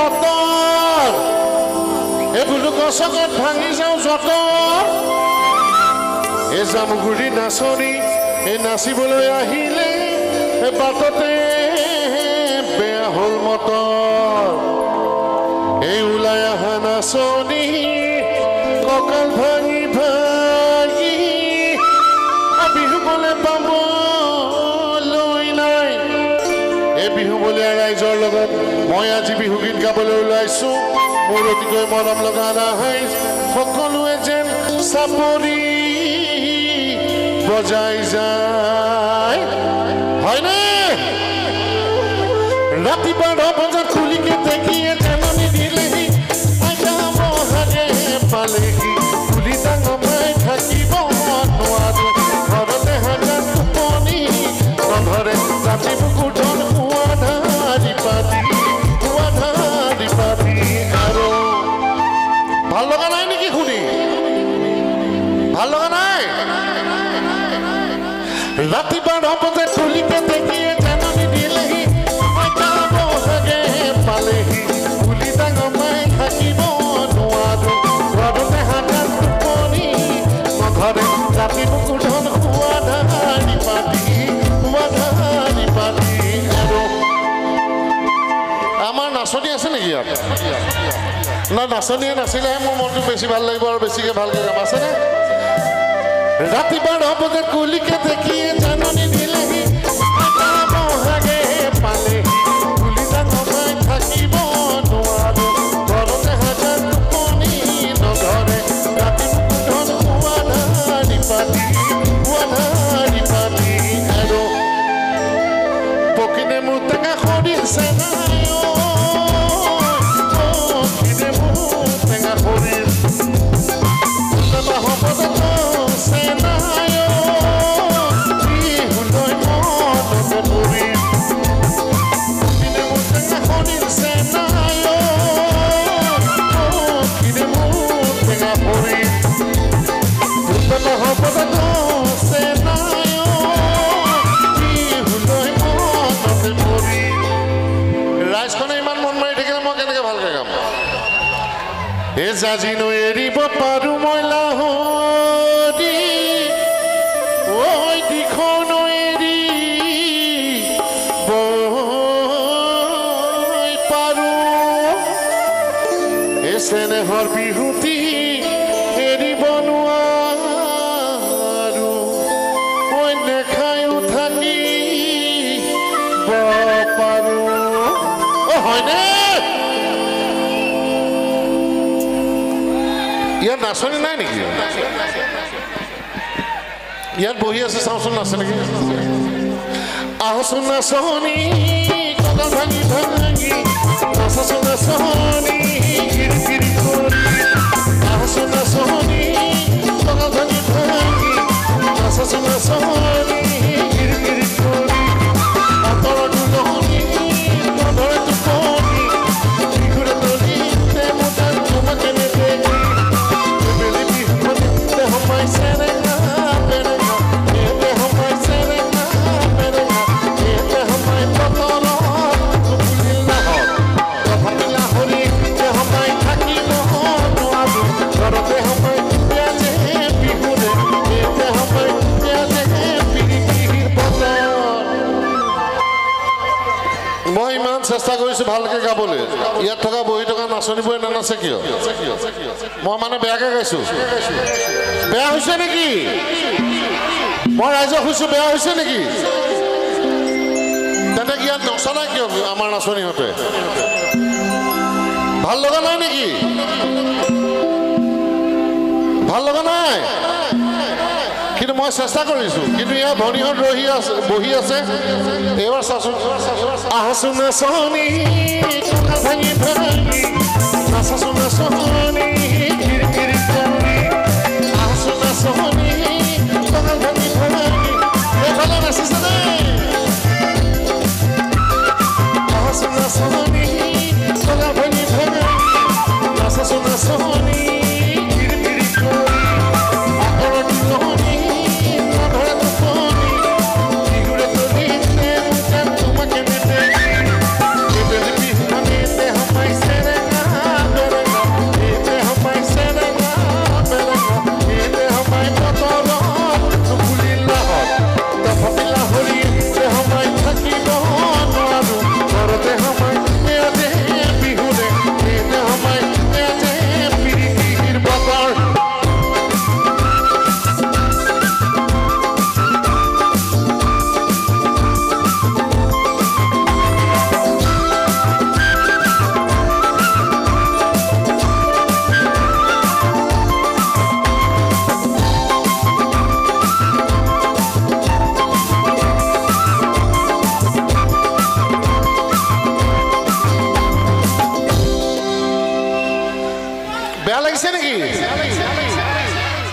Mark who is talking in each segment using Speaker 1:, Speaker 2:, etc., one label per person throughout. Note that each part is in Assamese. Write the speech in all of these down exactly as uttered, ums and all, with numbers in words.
Speaker 1: বতৰ এই বুলু গছকত ভাঙি যাওঁ যতৰ এই জামুগুৰি নাচনি এই নাচিবলৈ আহিলে এই বাটতে বেয়া হ'ল মতৰ এই ওলাই অহা নাচনি কঁকাল ভাঙি ভাঙি বিহু বলে পাবলৈ নাই এই বিহু বলীয়া ৰাইজৰ লগত মই আজি বিহু গীত গাবলৈ ওলাইছো মোৰ অতিকৈ মৰম লগা নাই সকলোৱে যেন চাপৰি বজাই যায় হয়নে ৰাতি বাৰ বজাত খুলিকে দেখিয়ে জাননী দিলেহি আইতা মহাগে পালেহি খুলি ডাঙমাই থাকিব নোৱাৰো ঘৰতে হাজাৰ টোপনি নধৰে ৰাতি বুকুঠন কুঁৱা ধাৰি পাতি কুঁৱা ধাৰি পাতি আৰু ভাল লগা নাই নেকি শুনি ভাল লগা নাই ৰাতি বাৰ বজাত খুলিকে দেখিয়ে জাননী দিলেহি আইতা মহাগে পালেহি খুলি ডাঙমাই থাকিব নোৱাৰো ঘৰতে হাজাৰ টোপনি নধৰে ৰাতি বুকুঠন কুঁৱা ধাৰি পাতি কুঁৱা ধাৰি পাতি আৰু আমাৰ নাচনি আছে নেকি ইয়াত না নাচনিয়ে নাচিলেহে মোৰ মনটো বেছি ভাল লাগিব আৰু বেছিকৈ ভালকৈ গাম আছেনে ৰাতি বাৰ বজাত কুলিকে দেখিয়ে জাননী দিলেহি আইতা মহাগে পালেহি কুলি ডাঙমাই থাকিব নোৱাৰো ঘৰতে হাজাৰ টোপনি নধৰে ৰাতি বুকুঠন কুঁৱা ধাৰি পাতি কুঁৱা ধাৰি পাতি আৰু পকিনে মোৰ টেঙা সৰিছে নাই পকিনে মোৰ টেঙা সৰিল ৰাইজখনে ইমান মন মাৰি থাকিলে মই কেনেকৈ ভালকৈ গাম এই জাজিনো এৰিব পাৰো মই লাহৰি ঐ দিখন এৰি বৈ পাৰো এই চেনেহৰ বিহুতি এৰিব নোৱাৰো ঐ নেখায়ো থাকিব পাৰো অ হয়নে ইয়াত নাচনি নাই নেকি ইয়াত বহি আছে চাওঁচোন নাচে নেকি আহচোন নাচনি কঁকাল ভাঙি ভাঙি নাচাচোন নাচনি গিৰি গিৰি কৰি আহচোন নাচনি কঁকাল ভাঙি ভাঙি নাচাচোন নাচনি গিৰি গিৰি কৰি আঁতৰ দুলনি নধৰে টোপনি বিহুৰে তলিতে মোটান তোমাকে নেদেখি মই ইমান চেষ্টা কৰিছো ভালকে গাবলৈ ইয়াত থকা বহি থকা নাচনিবোৰে নানাচে কিয় মই মানে বেয়াকে গাইছো বেয়া হৈছে নেকি মই ৰাইজক কৈছো বেয়া হৈছে নেকি তেন্তে ইয়াত নচলা কিয় আমাৰ নাচনিহঁতে ভাল লগা নাই নেকি ভাল লগা নাই কিন্তু মই চেষ্টা কৰিছো কিন্তু ইয়াৰ ভনীহঁত ৰহি আছে বহি আছে এইবাৰ চাচোন আহচোন নাচনি কঁকাল ভাঙি ভাঙি নাচাচোন নাচনি গিৰি গিৰি কৰি আহচোন নাচনি কঁকাল ভাঙি ভাঙি এইফালে নাচিছেনে আহচোন নাচনি কঁকাল ভাঙি ভাঙি নাচাচোন নাচনি গিৰি গিৰি কৰি আঁতৰ দুলনি নধৰে টোপনি বিহুৰে তলিতে মোটান তোমাকে নেদেখি এইবেলি বিহুখনিতে সোমাইছে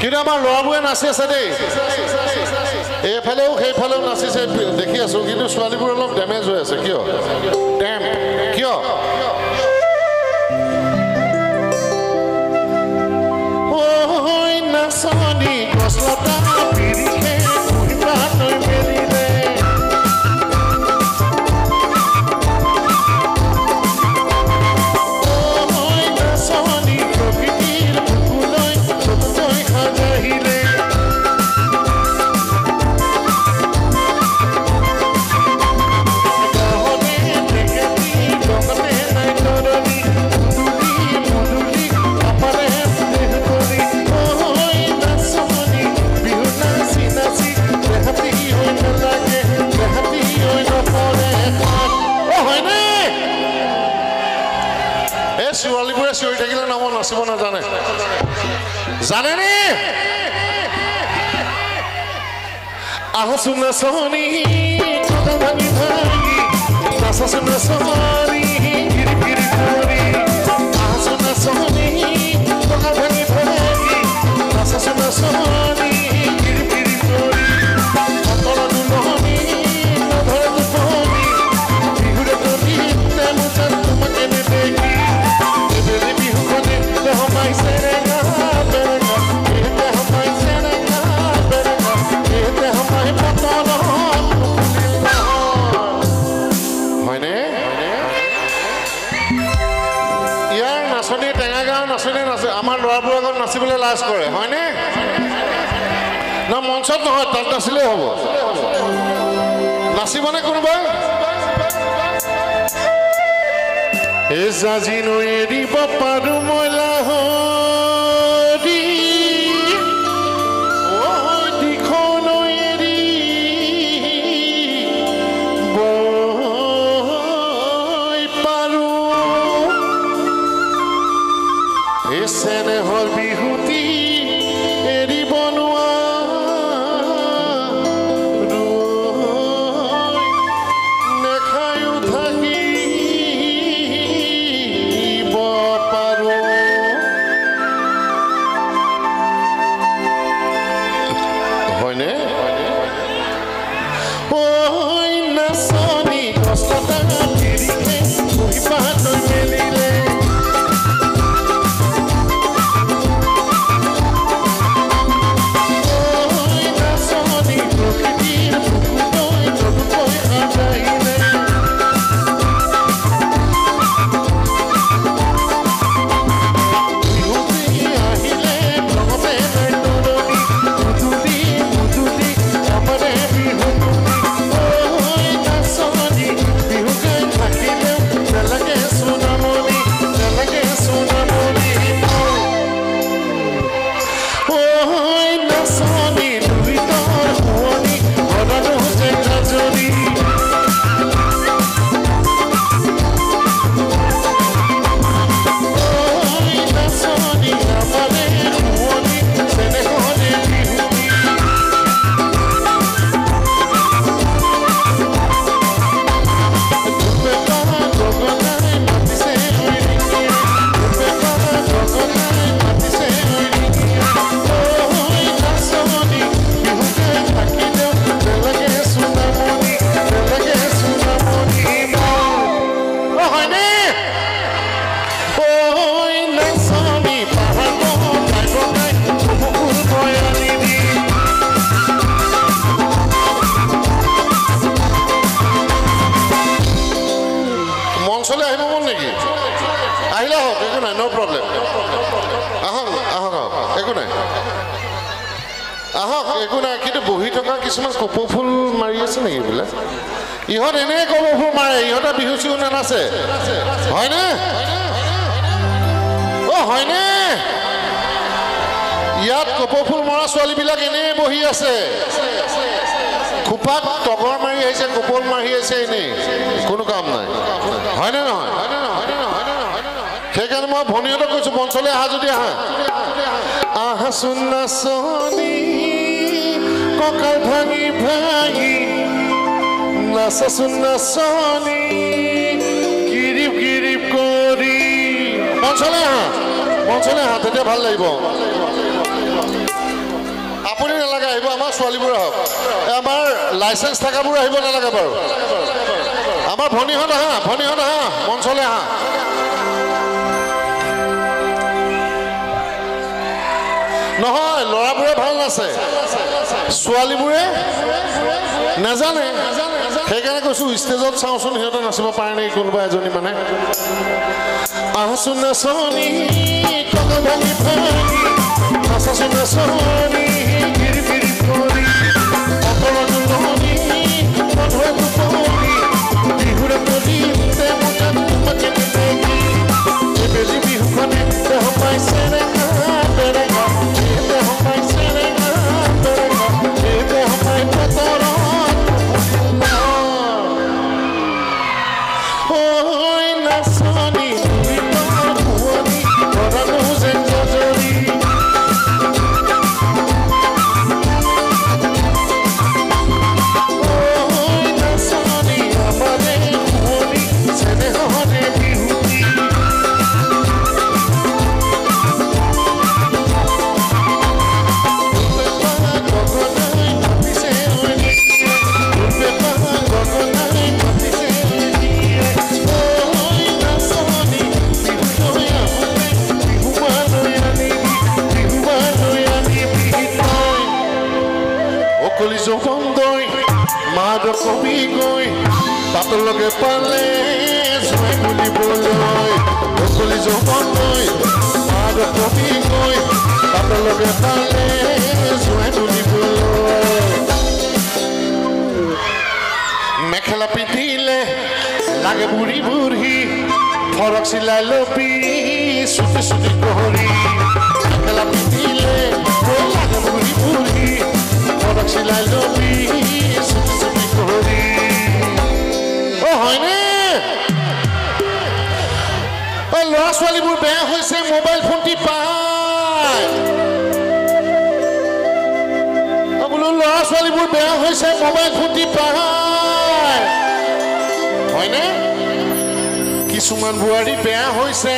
Speaker 1: কিন্তু আমাৰ ল'ৰাবোৰে নাচি আছে দেই এইফালেও সেইফালেও নাচিছে দেখি আছো কিন্তু ছোৱালীবোৰ অলপ ডেমেজ হৈ আছে কিয় ডেম কিয় ঐ নাচনি গছলতা পিৰিখে কুহিবা তই মেলিলে ছোৱালীবোৰে চিঞৰি থাকিলে নাম নাচিব নাজানে জানেনে আহচোন নাচনি ভাঙি ভাঙি নাচাচোন নাচনি গিৰি গিৰি কৰি আহচোন নাচনি ভাঙি ভাঙি নাচাচোন নাচনি গিৰি গিৰি কৰি অতল দুলনি নধৰে দুপনি বিহুৰে তলি তেমুচান তোমাকে নেদেখি আমাৰ ল'ৰাবোৰ আগত নাচিবলৈ লাজ কৰে হয়নে না মঞ্চত নহয় তাত নাচিলেই হ'ব নাচিবনে কোনোবা এই জাজি নৈ এৰিব পাৰো মই লাহৰি দিখন এৰি বৈ পাৰো এই চেনেহৰ বিহুতি এৰিব নোৱাৰো নেখায়ো থাকিব পাৰো হয়নে ঐ নাচনি গছলতা পিৰিখে কুহিবা তই মেলিলে no problem. Ahok, ahok, একো নাই ahok, একো নাই কিন্তু বহি থকা কিছুমান কপৌ ফুল মাৰি আছে নেকি বোলে ইহঁত এনে কপৌ ফুল মাৰে ইহঁতে বিহু চিহু নানাচে হয়নে অ হয়নে ইয়াত কপৌ ফুল মৰা ছোৱালীবিলাক এনে বহি আছে খুপাত টগৰ মাৰি আহিছে কপৌ মাৰি আছে এনে কোনো কাম নাই হয়নে নহয় সেইকাৰণে মই ভনীহঁতক কৈছো মঞ্চলৈ আহা যদি আহা আহাচোন নাচনি কঁকাল ভাঙি ভাঙি নাচাচোন নাচনি গিৰিপ গিৰিপ কৰি মঞ্চলৈ আহা মঞ্চলৈ আহা তেতিয়া ভাল লাগিব ছোৱালীবোৰ আহক আমাৰ লাইসেন্স থাকাবোৰ আহিব নালাগে বাৰু আমাৰ ভনীহঁত আহা ভনীহঁত আহা মঞ্চলৈ আহা নহয় লৰাবোৰে ভাল নাছে ছোৱালীবোৰে নাজানে সেইকাৰণে কৈছো ষ্টেজত চাওঁচোন সিহঁতে নাচিব পাৰে নেকি কোনোবা এজনী মানে আহচোন নাচনি কত ভাঙি ভাঙি নাচাচোন নাচনি গিৰি গিৰি পৰি অকলনি মধুৰ দুপৰি বিহুৰে পলিতে মুজাত তোমাকে দেখি এবেলি বিহুখনে দেহ পাইছে ৰেঙা বেৰেঙা দেহ পাইছে ৰেঙা বেৰেঙা দেহ পাই পতৰত ঐ নাচনি কবি গৈ পাতলকে পালে জয় বুলিবলৈ অকলি যৌৱন গৈ মাৰ কবি গৈ পাতলকে পালে জয় বুলিবলৈ মেখেলা পিন্ধিলে লাগে বুঢ়ী বুঢ়ী ফৰক চিলাই লবি চুটি চুটি কৰি মেখেলা পিন্ধিলে লাগে বুঢ়ী বুঢ়ী ফৰক চিলাই লবি চুটি চুটি কৰি অ হয়নে অ ল'ৰা ছোৱালীবোৰ বেয়া হৈছে মোবাইল ফোন টিপাই অ বোলো ল'ৰা ছোৱালীবোৰ বেয়া হৈছে মোবাইল ফোন টিপাই হয়নে কিছুমান বোৱাৰী বেয়া হৈছে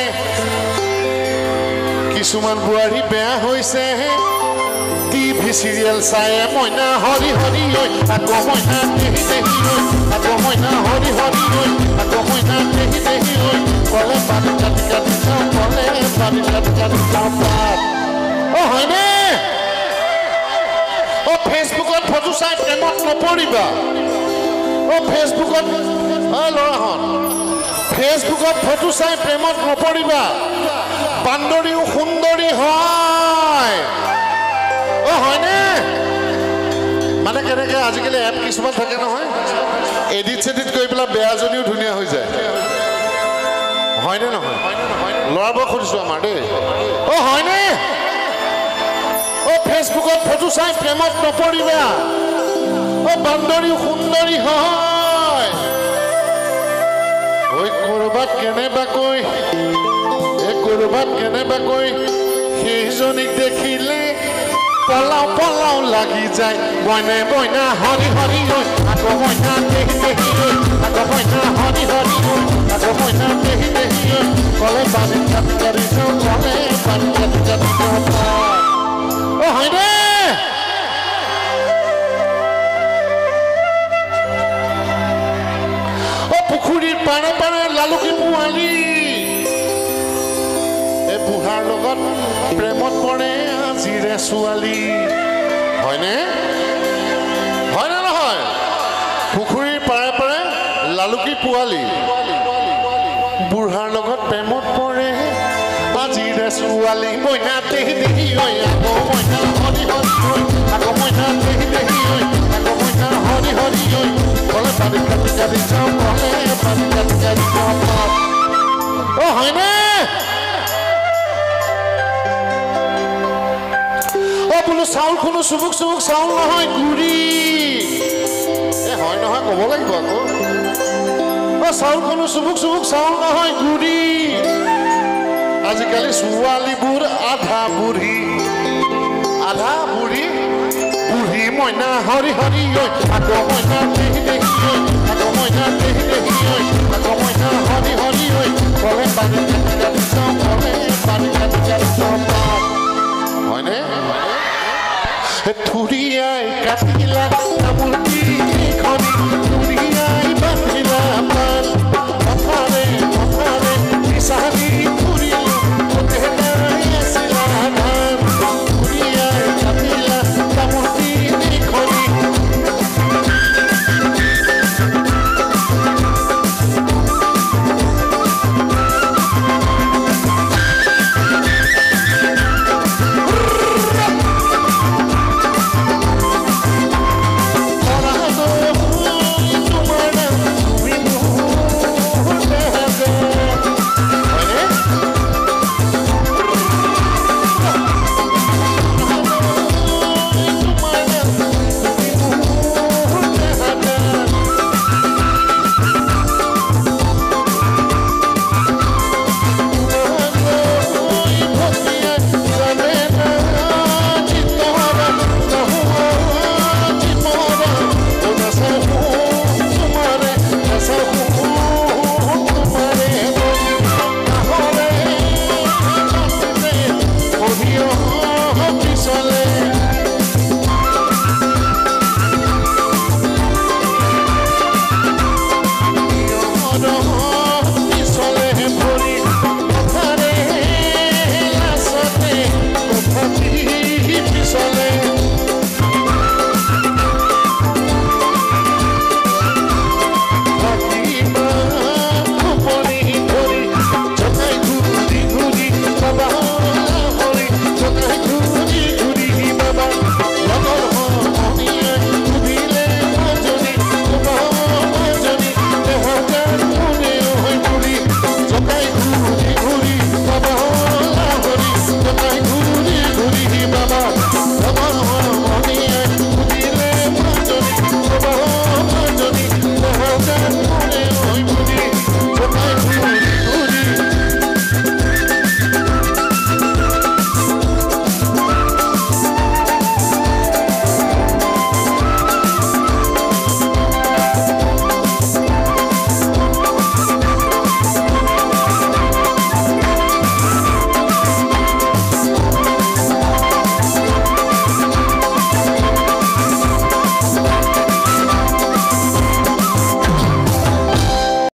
Speaker 1: কিছুমান বোৱাৰী বেয়া হৈছে টিভি সিৰিয়েল চাই মইনা হৰি হৰি ঐ আকৌ মইনা দেহি দেহি ঐ আকৌ মইনা হৰি হৰি ঐ আকৌ মইনা দেহি দেহি ঐ কলে পানী কাটি কাটি যাওঁ কলে পানী কাটি কাটি যাওঁ পাত অ হয়নে অ ফেচবুকত ফটো চাই প্ৰেমত নপৰিবা অ ফেচবুকত অ ল'ৰাহঁত ফেচবুকত ফটো চাই প্ৰেমত নপৰিবা বান্দৰীও সুন্দৰী হয় অ হয়নে মানে কেনেকে আজিকালি এপ কিছুমান থাকে নহয় এডিট চেডিট কৰি পেলাই বেয়াজনীও ধুনীয়া হৈ যায় হয়নে নহয় ল'ৰাবোৰক সুধিছো আমাৰ দেই অ হয়নে অ ফেচবুকত ফটো চাই প্ৰেমত নপৰিবা অ বান্দৰীও সুন্দৰী হয় ঐ কৰবাত কেনেবাকৈ এই কৰবাত কেনেবাকৈ সেইজনীক দেখিলে পলাও পলাও লাগি যায় বইনে বইনা হৰি হৰি ঐ আকৌ মইনা দেহি দেহি ঐ আকৌ মইনা হৰি হৰি ঐ আকৌ মইনা দেহি দেহি ঐ কলে পানী কাটি কাটি যাওঁ কলে পানী কাটি কাটি যাওঁ অ হয়নে অ পুখুৰীৰ পাৰে পাৰে লালুকি পোৱালি এই বুঢ়াৰ লগত প্ৰেমত পৰে আজিৰে ছোৱালী হয়নে হয়নে নহয় পুখুৰীৰ পাৰে পাৰে লালুকি পোৱালি বুঢ়াৰ লগত প্ৰেমত পৰে আজিৰে ছোৱালী মইনা দেহি দেহি ঐ আকৌ মইনা হৰি হৰি ঐ আকৌ মইনা দেহি দেহি ঐ আকৌ মইনা হৰি হৰি ঐ কলে পানী কাটি কাটি যাওঁ কলে পানী কাটি কাটি যাওঁ অ হয়নে অ বোলো চাউল কোনো চুবুক চুবুক চাউল নহয় গুৰি এ হয় নহয় ক'ব লাগিব আকৌ অ চাউল কোনো চুবুক চুবুক চাউল নহয় গুৰি আজিকালি ছোৱালীবোৰ আধা বুঢ়ী আধা বুঢ়ী বুঢ়ী মইনা হৰি হৰি ঐ আকৌ মইনা